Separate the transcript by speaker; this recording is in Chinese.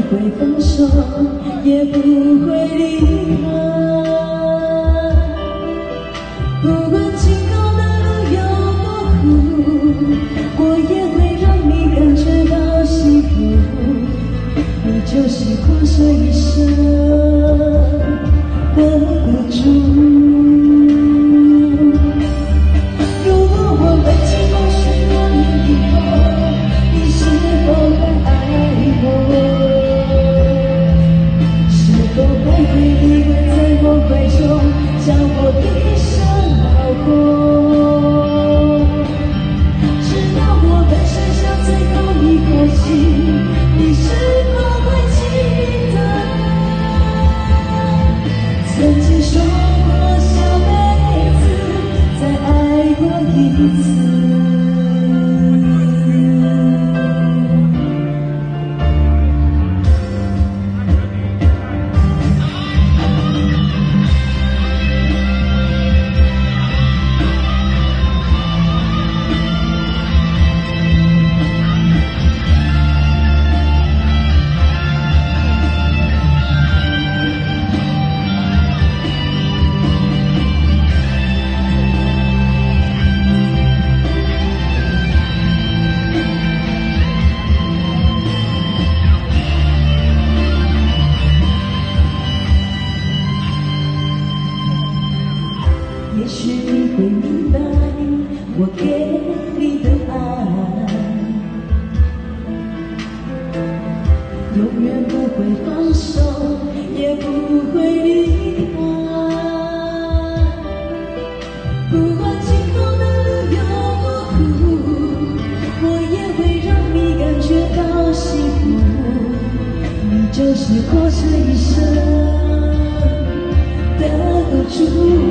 Speaker 1: 会放手，也不会离开。不管今后的路有多苦，我也会让你感觉到幸福。你就是过这一生的赌注。 将我一生熬过，直到我们剩下最后一口气，你是否会记得曾经说过下辈子再爱过一次？ 也许你会明白我给你的爱，永远不会放手，也不会离开。不管今后的路有多苦，我也会让你感觉到幸福。你就是过这一生的赌注。